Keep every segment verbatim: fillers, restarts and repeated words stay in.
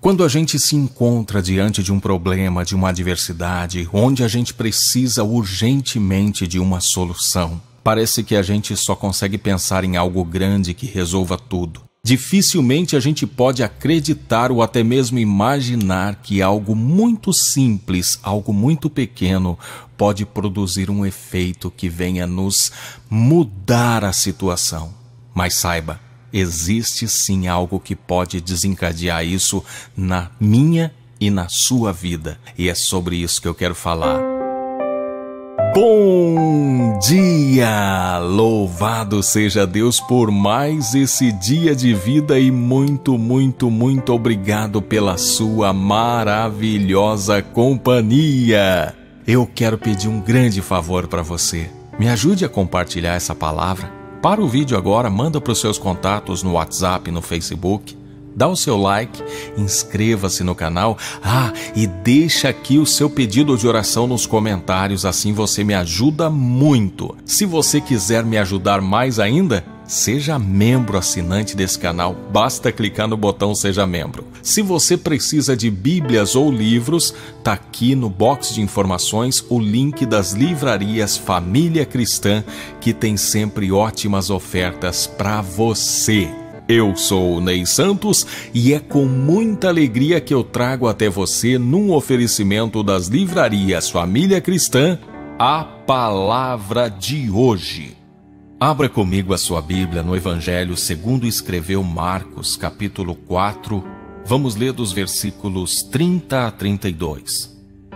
Quando a gente se encontra diante de um problema, de uma adversidade, onde a gente precisa urgentemente de uma solução, parece que a gente só consegue pensar em algo grande que resolva tudo. Dificilmente a gente pode acreditar ou até mesmo imaginar que algo muito simples, algo muito pequeno, pode produzir um efeito que venha nos mudar a situação. Mas saiba, existe sim algo que pode desencadear isso na minha e na sua vida. E é sobre isso que eu quero falar. Bom dia! Louvado seja Deus por mais esse dia de vida e muito, muito, muito obrigado pela sua maravilhosa companhia. Eu quero pedir um grande favor para você. Me ajude a compartilhar essa palavra. Para o vídeo agora, manda para os seus contatos no WhatsApp, no Facebook. Dá o seu like, inscreva-se no canal, ah, e deixa aqui o seu pedido de oração nos comentários, assim você me ajuda muito. Se você quiser me ajudar mais ainda, seja membro assinante desse canal, basta clicar no botão Seja Membro. Se você precisa de bíblias ou livros, tá aqui no box de informações o link das livrarias Família Cristã, que tem sempre ótimas ofertas para você. Eu sou o Ney Santos e é com muita alegria que eu trago até você, num oferecimento das livrarias Família Cristã, a palavra de hoje. Abra comigo a sua Bíblia no Evangelho segundo escreveu Marcos, capítulo quatro. Vamos ler dos versículos trinta a trinta e dois.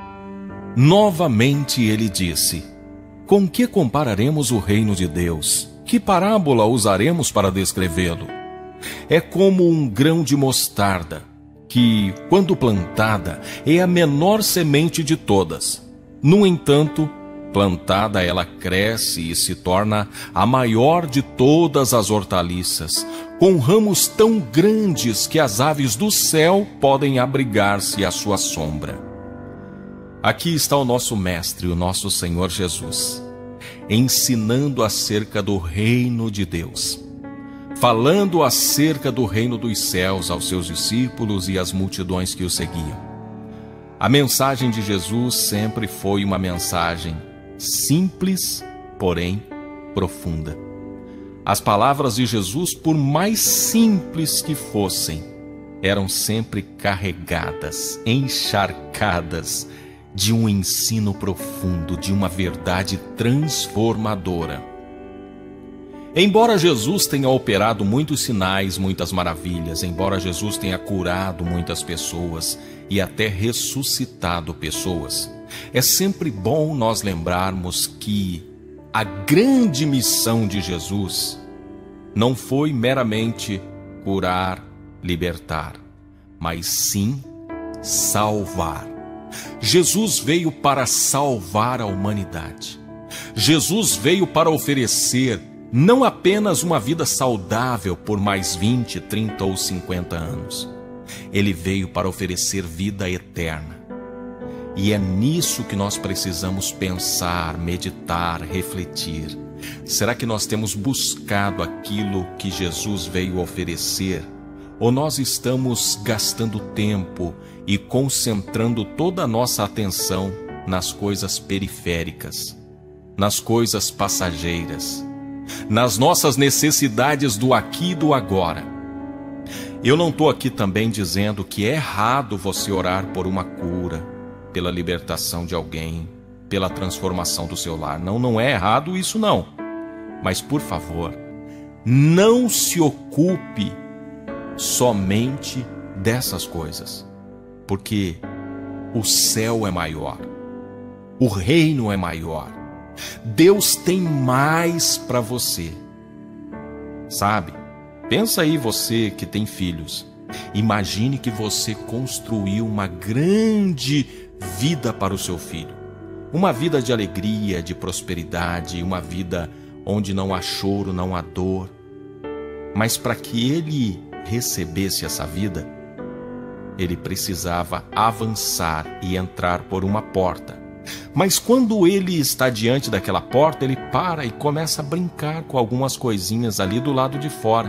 Novamente ele disse: Com que compararemos o reino de Deus? Que parábola usaremos para descrevê-lo? É como um grão de mostarda, que, quando plantada, é a menor semente de todas. No entanto, plantada ela cresce e se torna a maior de todas as hortaliças, com ramos tão grandes que as aves do céu podem abrigar-se à sua sombra. Aqui está o nosso Mestre, o nosso Senhor Jesus, ensinando acerca do reino de Deus, falando acerca do reino dos céus aos seus discípulos e às multidões que o seguiam. A mensagem de Jesus sempre foi uma mensagem simples, porém profunda. As palavras de Jesus, por mais simples que fossem, eram sempre carregadas, encharcadas de um ensino profundo, de uma verdade transformadora. Embora Jesus tenha operado muitos sinais, muitas maravilhas, embora Jesus tenha curado muitas pessoas e até ressuscitado pessoas, é sempre bom nós lembrarmos que a grande missão de Jesus não foi meramente curar, libertar, mas sim salvar. Jesus veio para salvar a humanidade. Jesus veio para oferecer não apenas uma vida saudável por mais vinte, trinta ou cinquenta anos. Ele veio para oferecer vida eterna. E é nisso que nós precisamos pensar, meditar, refletir. Será que nós temos buscado aquilo que Jesus veio oferecer? Ou nós estamos gastando tempo e concentrando toda a nossa atenção nas coisas periféricas, nas coisas passageiras, nas nossas necessidades do aqui e do agora? Eu não estou aqui também dizendo que é errado você orar por uma cura, pela libertação de alguém, pela transformação do seu lar. Não, não é errado isso não. Mas, por favor, não se ocupe somente dessas coisas, porque o céu é maior, o reino é maior. Deus tem mais para você. Sabe? Pensa aí, você que tem filhos. Imagine que você construiu uma grande vida para o seu filho. Uma vida de alegria, de prosperidade, uma vida onde não há choro, não há dor. Mas para que ele recebesse essa vida, ele precisava avançar e entrar por uma porta. Mas quando ele está diante daquela porta, ele para e começa a brincar com algumas coisinhas ali do lado de fora.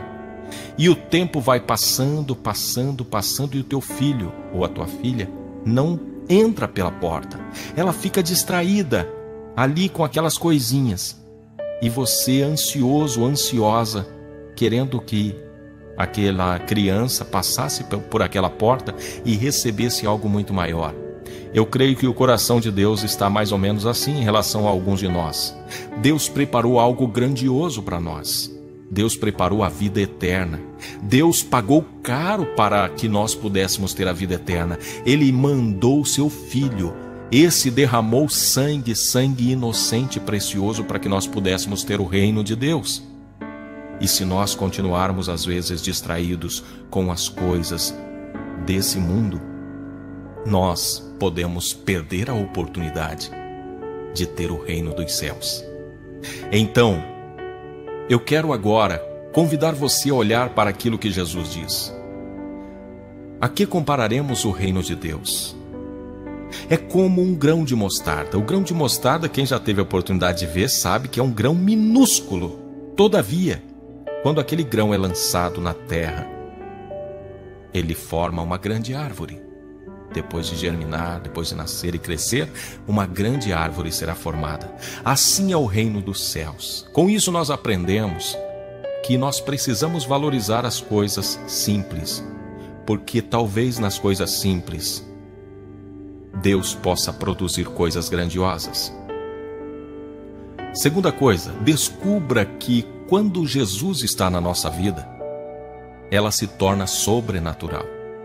E o tempo vai passando, passando, passando, e o teu filho ou a tua filha não entra pela porta. Ela fica distraída ali com aquelas coisinhas. E você, ansioso, ansiosa, querendo que aquela criança passasse por aquela porta e recebesse algo muito maior. Eu creio que o coração de Deus está mais ou menos assim em relação a alguns de nós. Deus preparou algo grandioso para nós. Deus preparou a vida eterna. Deus pagou caro para que nós pudéssemos ter a vida eterna. Ele mandou o seu Filho. Esse derramou sangue, sangue inocente e precioso para que nós pudéssemos ter o reino de Deus. E se nós continuarmos às vezes distraídos com as coisas desse mundo, nós podemos perder a oportunidade de ter o reino dos céus. Então, eu quero agora convidar você a olhar para aquilo que Jesus diz. A que compararemos o reino de Deus? É como um grão de mostarda. O grão de mostarda, quem já teve a oportunidade de ver, sabe que é um grão minúsculo. Todavia, quando aquele grão é lançado na terra, ele forma uma grande árvore. Depois de germinar, depois de nascer e crescer, uma grande árvore será formada. Assim é o reino dos céus. Com isso nós aprendemos que nós precisamos valorizar as coisas simples, porque talvez nas coisas simples Deus possa produzir coisas grandiosas. Segunda coisa, descubra que quando Jesus está na nossa vida, ela se torna sobrenatural.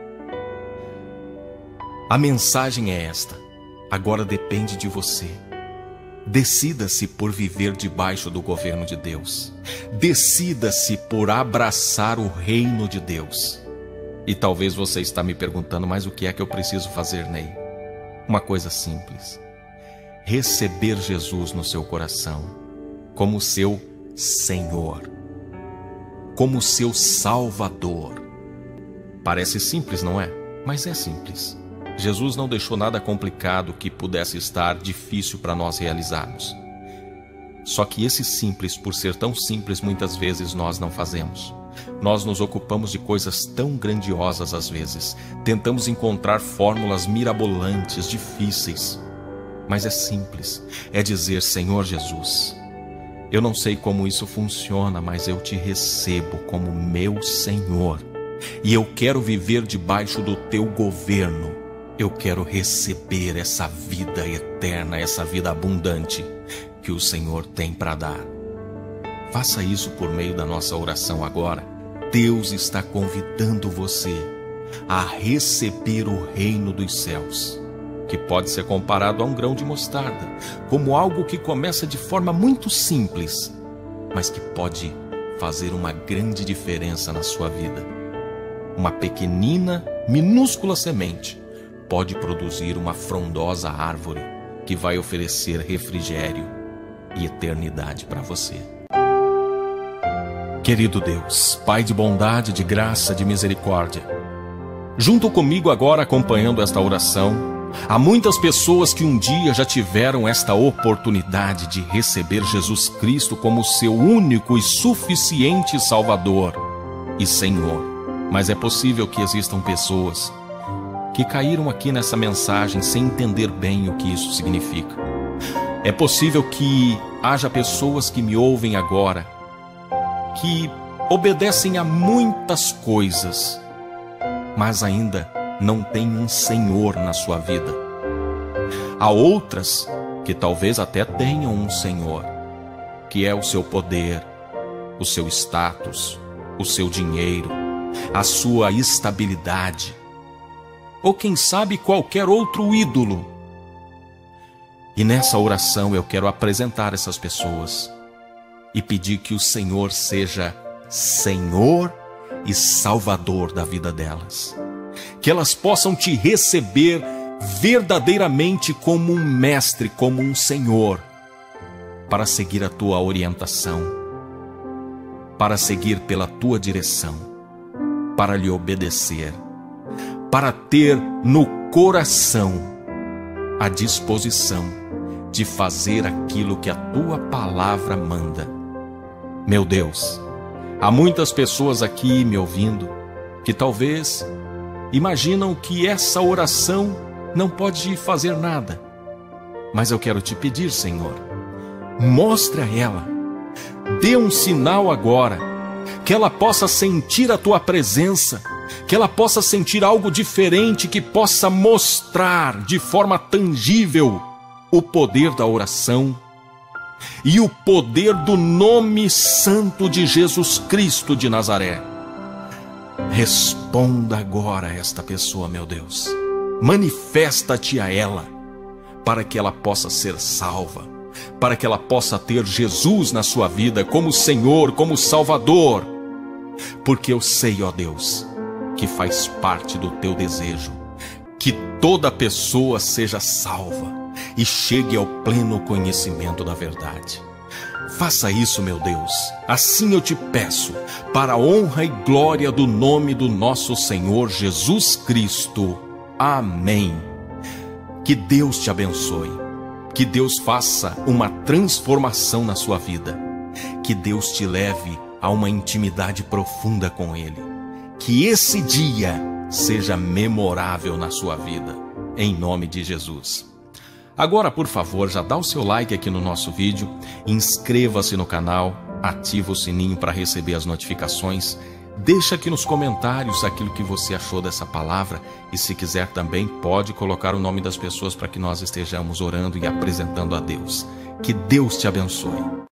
A mensagem é esta: agora depende de você. Decida-se por viver debaixo do governo de Deus. Decida-se por abraçar o reino de Deus. E talvez você está me perguntando, mas o que é que eu preciso fazer, Ney? Uma coisa simples: receber Jesus no seu coração como seu Senhor, como seu Salvador. Parece simples, não é? Mas é simples. Jesus não deixou nada complicado que pudesse estar difícil para nós realizarmos. Só que esse simples, por ser tão simples, muitas vezes nós não fazemos. Nós nos ocupamos de coisas tão grandiosas às vezes. Tentamos encontrar fórmulas mirabolantes, difíceis. Mas é simples. É dizer: Senhor Jesus, eu não sei como isso funciona, mas eu te recebo como meu Senhor. E eu quero viver debaixo do teu governo. Eu quero receber essa vida eterna, essa vida abundante que o Senhor tem para dar. Faça isso por meio da nossa oração agora. Deus está convidando você a receber o reino dos céus, que pode ser comparado a um grão de mostarda, como algo que começa de forma muito simples, mas que pode fazer uma grande diferença na sua vida. Uma pequenina, minúscula semente pode produzir uma frondosa árvore que vai oferecer refrigério e eternidade para você. Querido Deus, Pai de bondade, de graça, de misericórdia, junto comigo agora acompanhando esta oração, há muitas pessoas que um dia já tiveram esta oportunidade de receber Jesus Cristo como seu único e suficiente Salvador e Senhor. Mas é possível que existam pessoas que caíram aqui nessa mensagem sem entender bem o que isso significa. É possível que haja pessoas que me ouvem agora que obedecem a muitas coisas, mas ainda não têm um Senhor na sua vida. Há outras que talvez até tenham um Senhor, que é o seu poder, o seu status, o seu dinheiro, a sua estabilidade, ou quem sabe qualquer outro ídolo. E nessa oração eu quero apresentar essas pessoas e pedir que o Senhor seja Senhor e Salvador da vida delas. Que elas possam te receber verdadeiramente como um mestre, como um Senhor, para seguir a tua orientação, para seguir pela tua direção, para lhe obedecer, para ter no coração a disposição de fazer aquilo que a tua palavra manda. Meu Deus, Há muitas pessoas aqui me ouvindo que talvez imaginam que essa oração não pode fazer nada. Mas eu quero te pedir, Senhor, mostre a ela, dê um sinal agora, que ela possa sentir a tua presença, que ela possa sentir algo diferente, que possa mostrar de forma tangível o poder da oração e o poder do nome santo de Jesus Cristo de Nazaré. Responda agora a esta pessoa, meu Deus. Manifesta-te a ela, para que ela possa ser salva, para que ela possa ter Jesus na sua vida como Senhor, como Salvador. Porque eu sei, ó Deus, que faz parte do teu desejo que toda pessoa seja salva e chegue ao pleno conhecimento da verdade. Faça isso, meu Deus, assim eu te peço, para a honra e glória do nome do nosso Senhor Jesus Cristo. Amém. Que Deus te abençoe, que Deus faça uma transformação na sua vida, que Deus te leve a uma intimidade profunda com Ele, que esse dia seja memorável na sua vida, em nome de Jesus. Agora, por favor, já dá o seu like aqui no nosso vídeo, inscreva-se no canal, ativa o sininho para receber as notificações, deixa aqui nos comentários aquilo que você achou dessa palavra e, se quiser também, pode colocar o nome das pessoas para que nós estejamos orando e apresentando a Deus. Que Deus te abençoe.